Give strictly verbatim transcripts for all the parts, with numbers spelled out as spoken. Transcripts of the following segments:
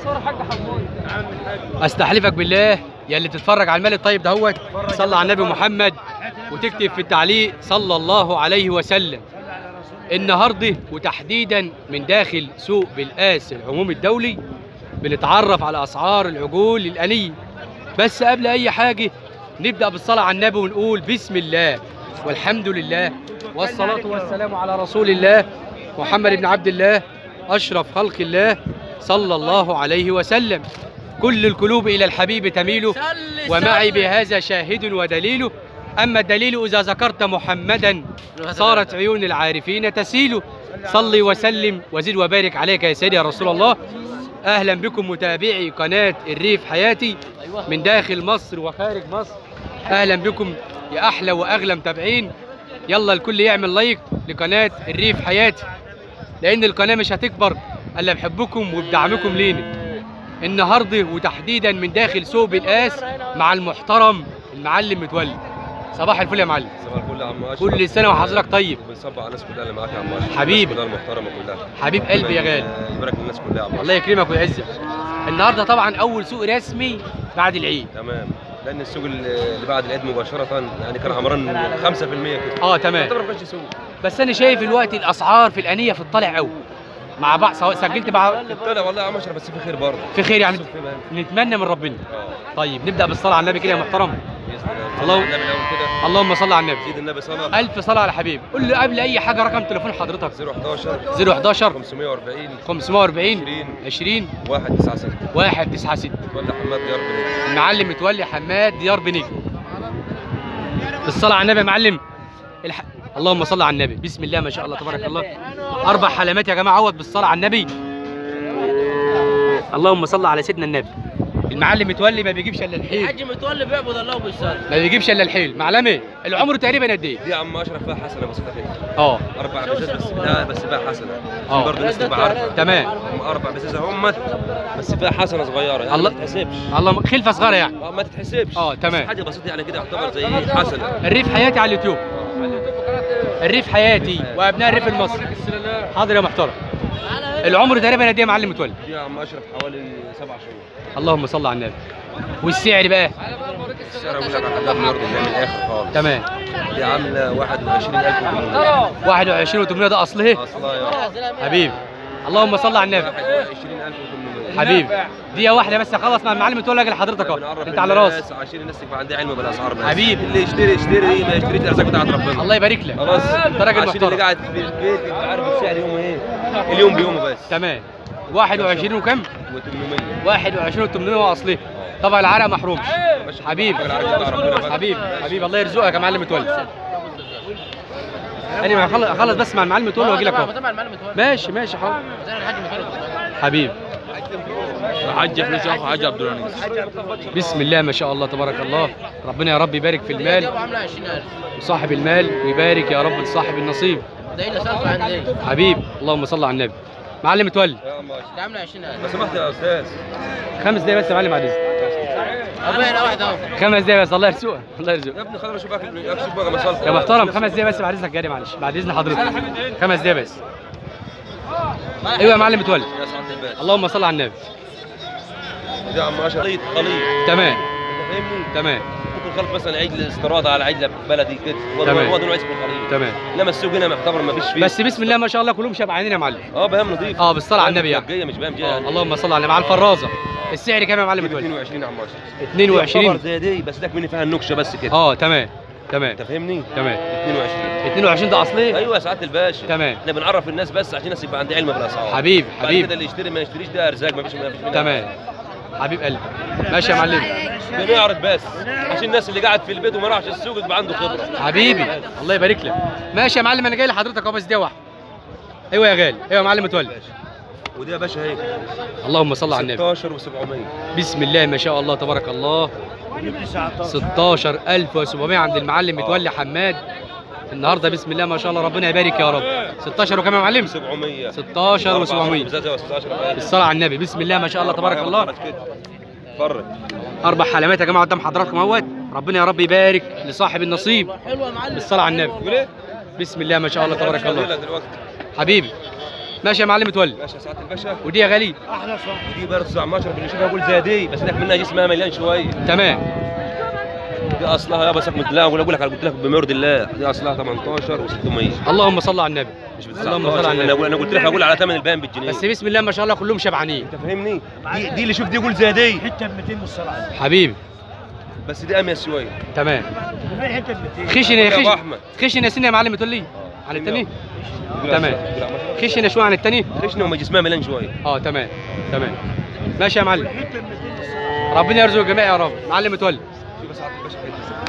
استحلفك بالله يا اللي بتتفرج على المال الطيب دهوت، صلى على النبي محمد وتكتب في التعليق صلى الله عليه وسلم. النهارده وتحديدا من داخل سوق بالقاس العمومي الدولي بنتعرف على اسعار العجول الآلية. بس قبل اي حاجه نبدا بالصلاه على النبي ونقول بسم الله والحمد لله والصلاه والسلام على رسول الله محمد بن عبد الله اشرف خلق الله صلى الله عليه وسلم. كل القلوب الى الحبيب تميل ومعي بهذا شاهد ودليل، اما الدليل اذا ذكرت محمدا صارت عيون العارفين تسيل. صلي وسلم وزد وبارك عليك يا سيدي يا رسول الله. اهلا بكم متابعي قناه الريف حياتي من داخل مصر وخارج مصر. اهلا بكم يا احلى واغلى متابعين. يلا الكل يعمل لايك لقناه الريف حياتي، لان القناه مش هتكبر الا بحبكم وبدعمكم لينا. النهارده وتحديدا من داخل سوق بالقاس مع المحترم المعلم متولي. صباح الفل يا معلم. صباح الفل يا عم اشرف. كل سنه وحضرتك طيب. بنصب على الناس كلها اللي معاك يا عم اشرف. حبيبي. الناس كلها المحترمه كلها. حبيب قلبي يا غالي. يبارك للناس كلها يا عم اشرف. الله يكرمك ويعزك. النهارده طبعا اول سوق رسمي بعد العيد. تمام. لان السوق اللي بعد العيد مباشره يعني كان عمران خمسة في المية كده. اه تمام. يعتبر ما كانش سوق. بس انا شايف الوقت الاسعار في الانيه في الطالع قوي. مع بعض سواء سجلت مع طلع والله يا عم اشرف، بس في خير برضه. في خير يعني. في نتمنى من ربنا. اه. طيب نبدا بالصلاه على النبي كده يا محترم. اللهم النبي الاول كده. اللهم صل على النبي. سيد النبي صلاه. الف صلاه على حبيب. قول لي قبل اي حاجه رقم تليفون حضرتك. صفر حداشر صفر حداشر خمسمية وأربعين خمسمية وأربعين عشرين عشرين واحد تسعة ستة واحد تسعة ستة. متولي حماد ديار بنجم. المعلم متولي حماد ديار بنجم. بالصلاه على النبي يا معلم. الح... اللهم صل على النبي. بسم الله ما شاء الله تبارك الله. اربع حلمات يا جماعه اهوت بالصلاه على النبي. اللهم صل على سيدنا النبي. المعلم متولي ما بيجيبش الا الحيل. الحاج متولي بيعبد الله وبيصلي. ما بيجيبش الا الحيل. معلمه العمر تقريبا قد ايه؟ دي يا عم اشرف فيها حسنه بسيطه كده. اه اربع بزاز بس. لا بس فيها حسنه. اه برضه الناس تبقى عارفه. تمام. هم اربع بزاز همت بس فيها حسنه صغيره يعني الله- ما تتحسبش. الله خلفه صغيره يعني. اه ما تتحسبش. اه تمام. بس حاجه بسيطه يعني كده يعتبر زي حسنه. الريف حياتي على اليوتيوب. الريف حياتي وابناء الريف المصري. حاضر يا محترم. العمر تقريبا قد ايه يا معلم متولي؟ دي يا عم اشرف حوالي سبع شهور. اللهم صل على النبي. والسعر بقى؟ السعر اقول لك على حدها برضه من الاخر خالص. تمام. دي عامله واحد وعشرين ألف وثمانمية. واحد وعشرين وثمانمية ده اصل ايه؟ اصلا يا حبيبي. اللهم صل على النبي. واحد وعشرين ألف وثمانمية. حبيبي دقيقة واحدة بس اخلص مع المعلم متولي اجي لحضرتك اهو. انت على راسي. عشان الناس تبقى عندها علم بالاسعار بس. حبيبي. اللي يشتري يشتري ما يشتريش الارزاق بتاعت ربنا. الله يبارك لك. خلاص. انت راجل عشان اللي محترم. قاعد في البيت يبقى عارف السعر يومه ايه. اليوم بيومه بس. تمام. واحد وعشرين وكم؟ و800. واحد وعشرين وثمانمية واصلي. طبعا العرق محروم. حبيبي. حبيبي حبيبي الله يرزقك يا معلم متولي. انا هخلص اخلص بس مع المعلم متولي واجي لك اهو. ماشي ماشي حاضر. حبيبي. حاج فلوس يا حاج عبد الغني. بسم الله ما شاء الله تبارك الله. ربنا يا رب يبارك في المال عامله عشرين ألف. وصاحب المال ويبارك يا رب لصاحب النصيب. ده اللي صرف عندي. حبيبي اللهم صل على النبي. معلم متولي. يا عم اشرف. ده عامله عشرين ألف. لو سمحت يا استاذ. خمس دقايق بس يا معلم بعد اذنك. ابويا هنا واحد اهو. خمس دقايق بس الله يرزقك الله يرزقك. يا ابني خلينا نشوف اكل اكل بقى مصالح. يا محترم خمس دقايق بس بعد اذنك جاري معلش بعد اذن حضرتك. خمس دقايق بس. ايوه يا معلم متولي. يا سعاده الباشا. اللهم صل على النبي. يا عم اشرف خليط خليط. تمام انت فاهمني؟ تمام ممكن خلط مثلا عيد الاستيراد على عيد بلدي كده. هو تمام. هو ده نوع اسمه الخليط. تمام. انما السوق هنا معتبر ما فيش فيه. بس بسم الله ما شاء الله كلهم شبعانين يا معلم. اه بهام نظيف. اه بالصلاه على النبي يعني. جايه مش بهام جايه آه يعني. اللهم صل على النبي. على الفرازه. السعر كام يا معلم متولي؟ اتنين وعشرين يا عم اشرف. اتنين وعشرين. يعتبر زي دي بس لك مني فيها النكشه بس كده. اه تمام تمام انت فاهمني؟ تمام. اتنين وعشرين. اتنين وعشرين ده اصلي؟ ايوه يا سعاده الباشا. تمام. احنا بنعرف الناس بس عشان الناس يبقى عندها علم بالاسعار. حبيبي بعد حبيبي. كده اللي يشتري ما يشتريش ده ارزاق ما فيش ما فيش منها. تمام. حبيب قلبي. ماشي يا معلم. بنعرض بس عشان الناس اللي قاعد في البيت وما راحش السوق يبقى عنده خبره. حبيبي الله يبارك لك. ماشي يا معلم انا جاي لحضرتك اهو بس دي واحده. ايوه يا غالي. ايوه يا معلم متولي. ودي يا باشا هيك اللهم صل على النبي. ستاشر وسبعمية. بسم الله ما شاء الله تبارك الله. ستاشر ألف وسبعمية عند المعلم متولي حماد. النهارده بسم الله ما شاء الله ربنا يبارك يا رب. ستاشر وكام يا معلم؟ سبعمية. ستاشر وسبعمية. بالصلاه على النبي. بسم الله ما شاء الله تبارك الله. فرق. اربع حلمات يا جماعه قدام حضراتكم اهوت. ربنا يا رب يبارك لصاحب النصيب. حلوه يا معلم. بالصلاه على النبي. بسم الله ما شاء الله تبارك الله. حبيبي ماشي يا معلم متولي. ماشي يا سعاده الباشا. ودي يا غالي احلى صح. ودي برضه تسعماشر اللي يشوفها يقول زي دي، بس لك منها جسمها مليان شويه. تمام. دي اصلها يابا سك لا اقول لك قلت لك بمرض الله، دي اصلها تمنتاشر و600. اللهم صل على النبي. مش اللهم صل على انا النبي. اقول انا قلت لك هقول على ثمن البيان بالجنيه. بس بسم الله ما شاء الله كلهم شبعانين. انت فاهمني؟ دي دي اللي شوف دي يقول زي دي، حته ب مئتين بالصلاه. حبيبي. بس دي اميز شويه. تمام. فين حته ب مئتين؟ خشن يا يا ابو خشن. احمد. خشن يا سنة يا معلم متولي عن التاني. تمام. خشن شويه عن التاني. خشنه وما جسمها مليان شويه. اه تمام تمام. ماشي يا معلم. حته ب مئتين بالصلاه. ربنا يرزق الجميع يا رب. معلم متولي. شوف يا سعاده الباشا.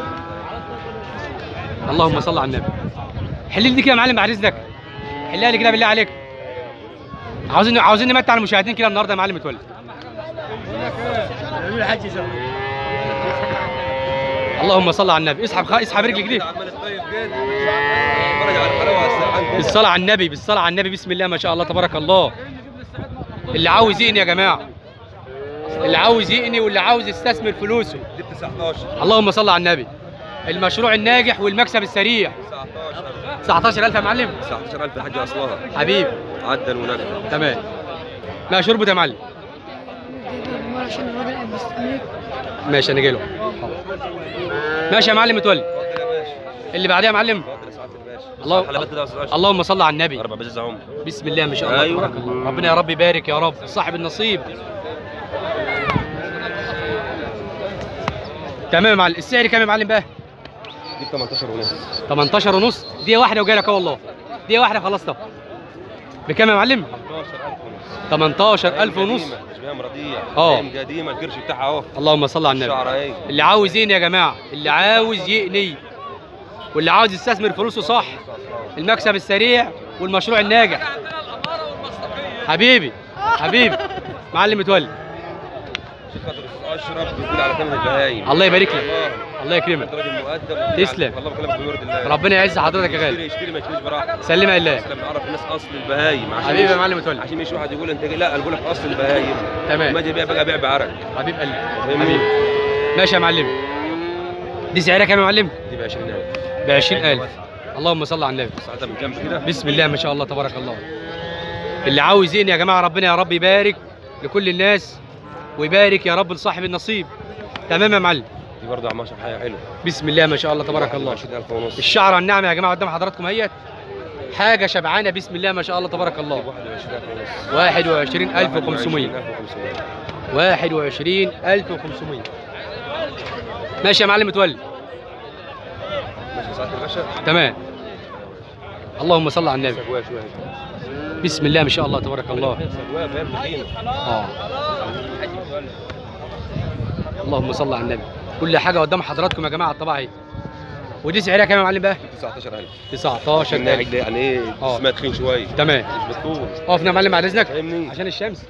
اللهم صل على النبي. حل لي دي كده يا معلم بعد اذنك. حلها لي كده بالله عليك. عاوزين عاوزين نمتع المشاهدين كده النهارده يا معلم متولي. قالوا لي حاج زمان. اللهم صل على النبي. اسحب خ... اسحب رجلك دي. عمال طيب جدا. اتفرج على الحلاوه على السرعان. بالصلاه على النبي بالصلاه على النبي. بسم الله ما شاء الله تبارك الله. اللي عاوز يقني يا جماعه، اللي عاوز يقني واللي عاوز يستثمر فلوسه. دي تسعتاشر. اللهم صل على النبي. المشروع الناجح والمكسب السريع. تسعتاشر. تسعتاشر ألف يا معلم. تسعتاشر ألف الحاج اصلها. حبيبي. عدل ونجم. تمام. ما شربت يا معلم. عشان الراجل مستنيك. ماشي انا جاي له. ماشي يا معلم متولي. اتفضل يا باشا. اللي بعدها يا معلم. اتفضل يا سعاده الباشا. الله حلبات كده يا استاذ اشرف. اللهم صل على النبي. اربع بزاز عمر. بسم الله ما شاء الله أيوة. تبارك الله. ربنا يا رب يبارك يا رب صاحب النصيب. تمام يا معلم. السعر كام يا معلم بقى؟ دي تمنتاشر ونص. تمنتاشر ونص. دي واحده وجاي لك اهو والله. دي واحده خلصتها. بكام يا معلم؟ تمنتاشر ألف ونص. مش بيها مرضيه. اه. قديمه الكرش بتاعها اهو. اللهم صل على النبي. الشعر اهي. اللي عاوز يقني يا جماعه، اللي عاوز يقني واللي عاوز يستثمر فلوسه صح، المكسب السريع والمشروع الناجح. حبيبي حبيبي معلم متولي. شوف خاطر الاستاذ اشرف بيقول على ثمن البهايم. الله يبارك لك. الله يكرمك. انت راجل مؤدب. تسلم. والله بكلمك بمرض الله. ربنا يعز حضرتك يا غالي. يشتري يشتري ما يشتريش براحته. سلمها لله. تسلم. نعرف الناس اصل البهايم. عشان حبيبي يا مش- معلم متولي. عشان مش واحد يقول انت لا انا بقول لك اصل البهايم. تمام. ما اجي ابيع بقى بيع بعرق. حبيب قلبي. فاهمني؟ حبيبي. ماشي يا معلم. دي سعرها كام يا معلم؟ دي ب عشرين ألف. ب عشرين ألف. اللهم صل على النبي. ساعتها من جنب كده. بسم الله ما شاء الله تبارك الله. اللي عاوز يقني يا جماعه ربنا يا رب يبارك لكل الناس ويبارك يا رب لصاحب النصيب. تمام يا معلم. دي برضه عماشة حاجه حلوه. بسم الله ما شاء الله تبارك الله. عشرين ألف ونص. الشعر الناعمه يا جماعه قدام حضراتكم اهيت. حاجه شبعانه بسم الله ما شاء الله تبارك الله. واحد وعشرين ألف ونص. واحد وعشرين ألف وخمسمية. واحد وعشرين ألف وخمسمية. واحد وعشرين ألف وخمسمية. ماشي يا معلم متولي. ماشي يا سعاده الباشا. تمام. اللهم صل على النبي. سجواها شويه. بسم الله ما شاء الله تبارك الله. سجواها فاهم تخينه. اه. اللهم صل على النبي. كل حاجه قدام حضراتكم يا جماعه الطبيعه اهي. ودي سعرها كام يا معلم بقى؟ تسعتاشر ألف. تسعتاشر الناعج ألف. ده يعني ايه؟ اه. جسمها تخين شويه. تمام. مش بالطول. اقفنا يا معلم بعد اذنك فاهمني؟ عشان الشمس.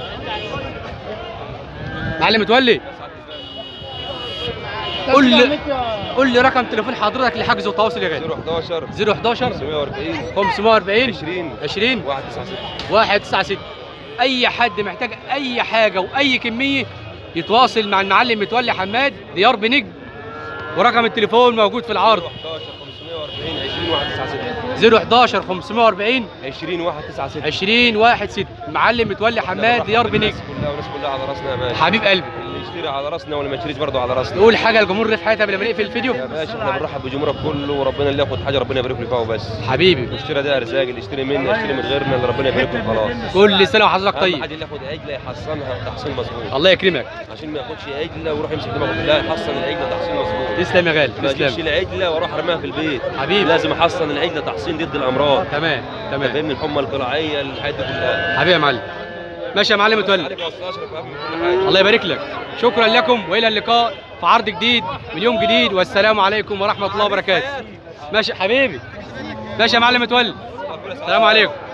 معلم متولي. قول لي قول لي رقم تليفون حضرتك لحجز وتواصل يا غالي. صفر حداشر. صفر حداشر خمسمية وأربعين. خمسمية وأربعين عشرين. عشرين واحد تسعة ستة. واحد تسعة ستة. اي حد محتاج اي حاجه واي كميه يتواصل مع المعلم متولي حماد ديار بنجم، ورقم التليفون موجود في العرض. صفر حداشر خمسمية وأربعين عشرين واحد تسعة ستة. صفر حداشر خمسمية وأربعين عشرين واحد تسعة ستة. عشرين واحد ستة. معلم متولي حماد ديار بنجم. الناس كلها والناس كلها على راسنا يا باشا. حبيب قلبي. اللي يشتري على راسنا واللي ما يشتريش برضه على راسنا. نقول حاجه للجمهور في حياتها قبل ما نقفل الفيديو. يا باشا احنا بنرحب بجمهورك كله، وربنا اللي ياخد حاجه ربنا يبارك له فيها وبس. حبيبي الاشتري ده ارزاق، اللي يشتري منا يشتري من غيرنا اللي ربنا يبارك له خلاص. كل سنه وحضرتك اهم طيب. حاجه اللي ياخد عجله يحصنها تحصين مظبوط. الله يكرمك. عشان ما ياخدش عجله ويروح يمسك دماغه، لا يحصن العجله تحصين مظبوط. تسلم يا غالي ما اجيبش تسلم. العجله واروح ارميها في البيت. حبيبي. لازم احصن العجله تحصين ضد الامراض. تمام انت تمام. فاهمني؟ الحمى القلاعيه الحاجات دي كلها. حبيبي يا معلم. ماشي يا معلم متولي. عليك يا استاذ اشرف اهم من كل حاجه. الله يبارك لك. شكرا لكم والى اللقاء في عرض جديد من يوم جديد، والسلام عليكم ورحمه الله وبركاته. ماشي حبيبي. ماشي يا معلم متولي. السلام عليكم.